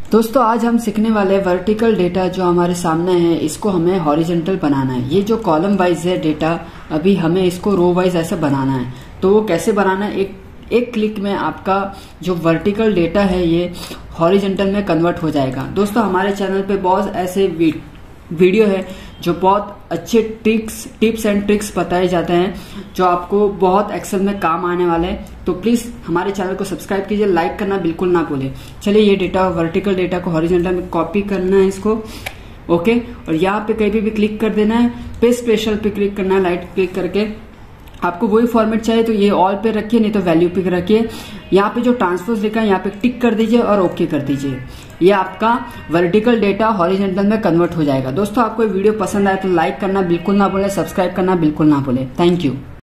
दोस्तों आज हम सीखने वाले वर्टिकल डेटा जो हमारे सामने है इसको हमें हॉरिजॉन्टल बनाना है। ये जो कॉलम वाइज है डेटा, अभी हमें इसको रो वाइज ऐसे बनाना है। तो वो कैसे बनाना है, एक क्लिक में आपका जो वर्टिकल डेटा है ये हॉरिजॉन्टल में कन्वर्ट हो जाएगा। दोस्तों हमारे चैनल पे बहुत ऐसे वीडियो है जो बहुत अच्छे टिप्स एंड ट्रिक्स बताए जाते हैं जो आपको बहुत एक्सेल में काम आने वाले हैं। तो प्लीज हमारे चैनल को सब्सक्राइब कीजिए, लाइक करना बिल्कुल ना भूलें। चलिए ये डेटा वर्टिकल डेटा को हॉरिजॉन्टल में कॉपी करना है इसको, ओके। और यहाँ पे कहीं भी क्लिक कर देना है, पेस्ट स्पेशल पे क्लिक करना है, राइट क्लिक करके आपको वही फॉर्मेट चाहिए तो ये ऑल पे रखिए, नहीं तो वैल्यू पे रखिए। यहाँ पे जो ट्रांसपोज लिखा है यहाँ पे टिक कर दीजिए और ओके कर दीजिए। ये आपका वर्टिकल डेटा हॉरिजॉन्टल में कन्वर्ट हो जाएगा। दोस्तों आपको वीडियो पसंद आए तो लाइक करना बिल्कुल ना भूलें, सब्सक्राइब करना बिल्कुल ना भूलें। Thank you.